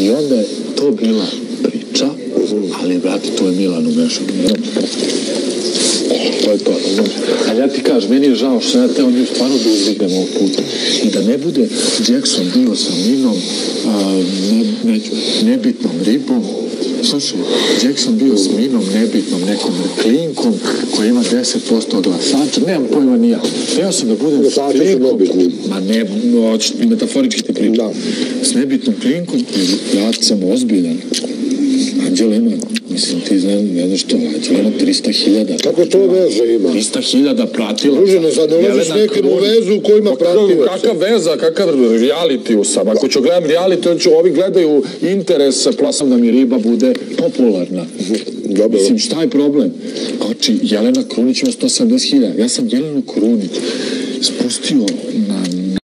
I onda je to bila priča, ali, brate, to je Milan umešan. To je to. Ali ja ti kažem, meni je žao što ja teo nju stvarno da uzdignem ovog puta. I da ne bude Jackson bio sa Minom, nebitnom ribom. Slušaj, Jackson bio s Minom, nebitnom nekom klinkom koja ima 10% od glasača. Nemam pojma ni ja. Teo sam da budem s klinkom. Ma ne, metaforički ti pričam. S nebitnom klinkom, ja sam ozbiljan. Anđela ima, mislim, ti ne znaš što, Anđela ima 300.000. Kako to veze ima? 300.000 pratila. Družene, sad ne ulaziš nekim u vezu koji ima pratilaca. Kakav veza, kakav reality sam. Ako ću gledam reality, ovi gledaju interes, plasam da mi riba bude popularna. Mislim, šta je problem? Znači, Jelena Krunić ima 170.000. Ja sam Jelenu Krunić spustio